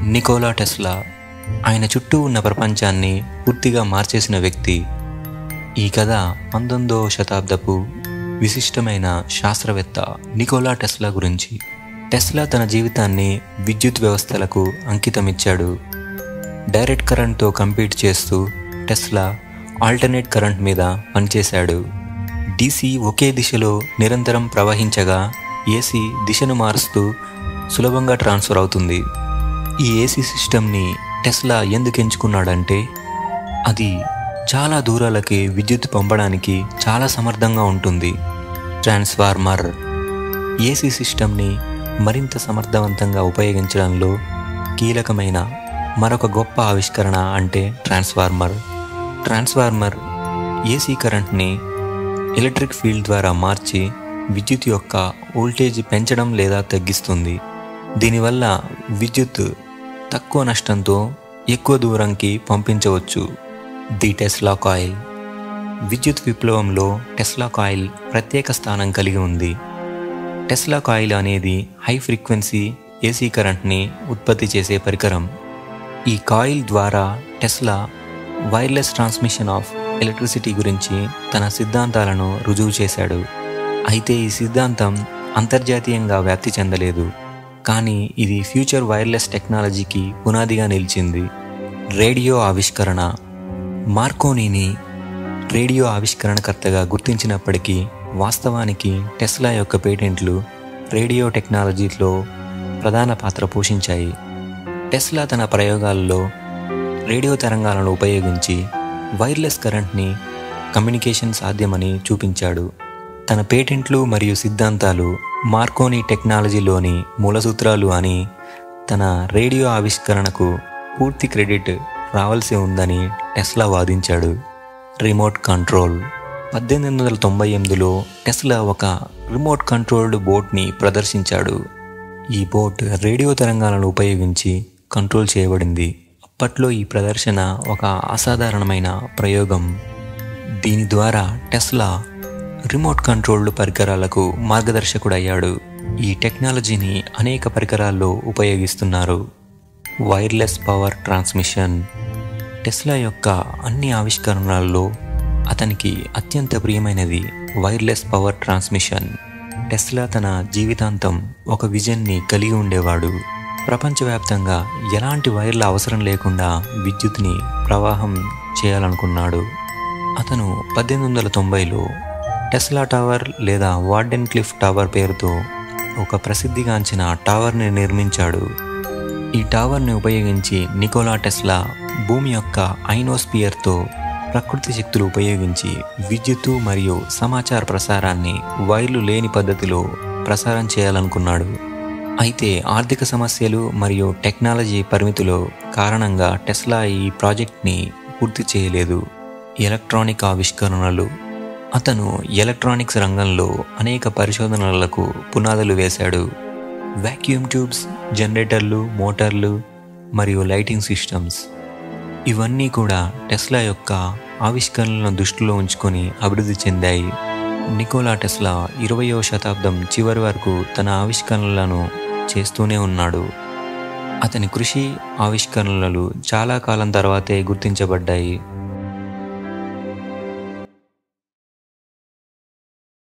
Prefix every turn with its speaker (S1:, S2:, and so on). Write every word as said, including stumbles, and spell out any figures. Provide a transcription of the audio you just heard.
S1: Nicola Tesla ఆయన చుట్టూ ఉన్న ప్రపంచాన్ని పూర్తిగా మార్చేసిన వ్యక్తి. ఈ కథ పంతొమ్మిదవ శతాబ్దపు విశిష్టమైన శాస్త్రవేత్త నికోలా టెస్లా గురించి. టెస్లా తన జీవితాన్ని విద్యుత్ వ్యవస్థలకు అంకితమిచ్చాడు. డైరెక్ట్ కరెంట్తో కంపీట్ చేస్తూ టెస్లా ఆల్టర్నేట్ కరెంట్ మీద పనిచేశాడు. డీసీ ఒకే దిశలో నిరంతరం ప్రవహించగా ఏసీ దిశను మారుస్తూ సులభంగా ట్రాన్స్ఫర్ అవుతుంది. ఈ ఏసీ సిస్టమ్ని టెస్లా ఎందుకు ఎంచుకున్నాడంటే అది చాలా దూరాలకి విద్యుత్ పంపడానికి చాలా సమర్థంగా ఉంటుంది. ట్రాన్స్ఫార్మర్ ఏసీ సిస్టమ్ని మరింత సమర్థవంతంగా ఉపయోగించడంలో కీలకమైన మరొక గొప్ప ఆవిష్కరణ అంటే ట్రాన్స్ఫార్మర్. ట్రాన్స్ఫార్మర్ ఏసీ కరెంట్ని ఎలక్ట్రిక్ ఫీల్డ్ ద్వారా మార్చి విద్యుత్ యొక్క వోల్టేజ్ పెంచడం లేదా తగ్గిస్తుంది. దీనివల్ల విద్యుత్ తక్కువ నష్టంతో ఎక్కువ దూరంకి పంపించవచ్చు. ది టెస్లా కాయిల్ విద్యుత్ విప్లవంలో టెస్లా కాయిల్ ప్రత్యేక స్థానం కలిగి ఉంది. టెస్లా కాయిల్ అనేది హై ఫ్రీక్వెన్సీ ఏసీ కరెంట్ని ఉత్పత్తి చేసే పరికరం. ఈ కాయిల్ ద్వారా Tesla wireless transmission of electricity గురించి తన సిద్ధాంతాలను రుజువు చేశాడు. అయితే ఈ సిద్ధాంతం అంతర్జాతీయంగా వ్యాప్తి చెందలేదు, కానీ ఇది ఫ్యూచర్ వైర్లెస్ టెక్నాలజీకి పునాదిగా నిలిచింది. రేడియో ఆవిష్కరణ మార్కోనీని రేడియో ఆవిష్కరణకర్తగా గుర్తించినప్పటికీ వాస్తవానికి టెస్లా యొక్క పేటెంట్లు రేడియో టెక్నాలజీలో ప్రధాన పాత్ర పోషించాయి. టెస్లా తన ప్రయోగాల్లో రేడియో తరంగాలను ఉపయోగించి వైర్లెస్ కరెంట్ని కమ్యూనికేషన్ సాధ్యమని చూపించాడు. తన పేటెంట్లు మరియు సిద్ధాంతాలు మార్కోనీ టెక్నాలజీలోని మూలసూత్రాలు అని, తన రేడియో ఆవిష్కరణకు పూర్తి క్రెడిట్ రావాల్సి ఉందని టెస్లా వాదించాడు. రిమోట్ కంట్రోల్ పద్దెనిమిది వందల తొంభై ఎనిమిదిలో టెస్లా ఒక రిమోట్ కంట్రోల్డ్ బోట్ని ప్రదర్శించాడు. ఈ బోట్ రేడియో తరంగాలను ఉపయోగించి కంట్రోల్ చేయబడింది. అప్పట్లో ఈ ప్రదర్శన ఒక అసాధారణమైన ప్రయోగం. దీని ద్వారా టెస్లా రిమోట్ కంట్రోల్డ్ పరికరాలకు మార్గదర్శకుడయ్యాడు. ఈ టెక్నాలజీని అనేక పరికరాల్లో ఉపయోగిస్తున్నారు. వైర్లెస్ పవర్ ట్రాన్స్మిషన్ టెస్లా యొక్క అన్ని ఆవిష్కరణలలో అతనికి అత్యంత ప్రియమైనది వైర్లెస్ పవర్ ట్రాన్స్మిషన్. టెస్లా తన జీవితాంతం ఒక విజన్ని కలిగి ఉండేవాడు. ప్రపంచవ్యాప్తంగా ఎలాంటి వైర్ల అవసరం లేకుండా విద్యుత్ని ప్రవాహం చేయాలనుకున్నాడు. అతను పద్దెనిమిది వందల తొంభైలో టెస్లా టవర్ లేదా వార్డెన్ క్లిఫ్ టవర్ పేరుతో ఒక ప్రసిద్ధిగాంచిన టవర్ని నిర్మించాడు. ఈ టవర్ని ఉపయోగించి నికోలా టెస్లా భూమి యొక్క ఐనోస్పియర్తో ప్రకృతి శక్తులు ఉపయోగించి విద్యుత్తు మరియు సమాచార ప్రసారాన్ని వైర్లు లేని పద్ధతిలో ప్రసారం చేయాలనుకున్నాడు. అయితే ఆర్థిక సమస్యలు మరియు టెక్నాలజీ పరిమితుల కారణంగా టెస్లా ఈ ప్రాజెక్ట్ని పూర్తి చేయలేదు. ఎలక్ట్రానిక్ ఆవిష్కరణలు అతను ఎలక్ట్రానిక్స్ రంగంలో అనేక పరిశోధనలకు పునాదులు వేశాడు. వాక్యూమ్ ట్యూబ్స్, జనరేటర్లు, మోటార్లు మరియు లైటింగ్ సిస్టమ్స్ ఇవన్నీ కూడా టెస్లా యొక్క ఆవిష్కరణలను దృష్టిలో ఉంచుకొని అభివృద్ధి చెందాయి. నికోలా టెస్లా ఇరవయవ శతాబ్దం చివరి వరకు తన ఆవిష్కరణలను చేస్తూనే ఉన్నాడు. అతని కృషి, ఆవిష్కరణలు చాలా కాలం తర్వాతే గుర్తించబడ్డాయి.